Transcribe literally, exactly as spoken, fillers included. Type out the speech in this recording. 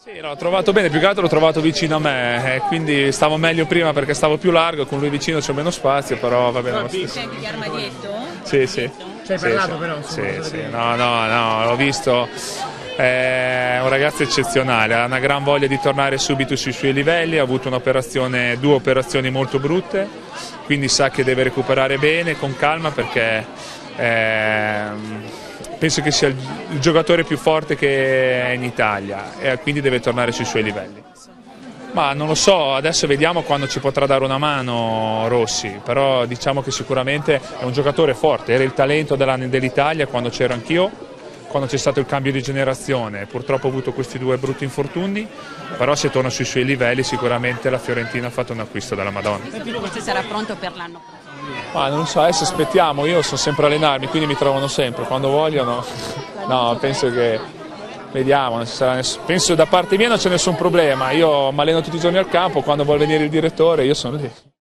Sì, l'ho trovato bene, più che altro l'ho trovato vicino a me, eh, quindi stavo meglio prima perché stavo più largo, con lui vicino c'è meno spazio, però va bene lo stesso. C'è anche Armadietto? Sì, sì. Ci hai Sì, parlato sì. però? Insomma, Sì, sì, no, no, no, l'ho visto, è un ragazzo eccezionale, ha una gran voglia di tornare subito sui suoi livelli, ha avuto un'operazione, due operazioni molto brutte, quindi sa che deve recuperare bene, con calma, perché ehm, penso che sia il, il giocatore più forte che è in Italia e quindi deve tornare sui suoi livelli. Ma non lo so, adesso vediamo quando ci potrà dare una mano Rossi, però diciamo che sicuramente è un giocatore forte, era il talento dell'Italia quando c'ero anch'io, quando c'è stato il cambio di generazione, purtroppo ha avuto questi due brutti infortuni, però se torna sui suoi livelli sicuramente la Fiorentina ha fatto un acquisto della Madonna. Questo sarà pronto per l'anno prossimo? Ma non so, adesso aspettiamo, io sono sempre a allenarmi, quindi mi trovano sempre, quando vogliono, no, penso che... Vediamo, non ci sarà ness... penso da parte mia non c'è nessun problema, io mi alleno tutti i giorni al campo, quando vuole venire il direttore io sono lì.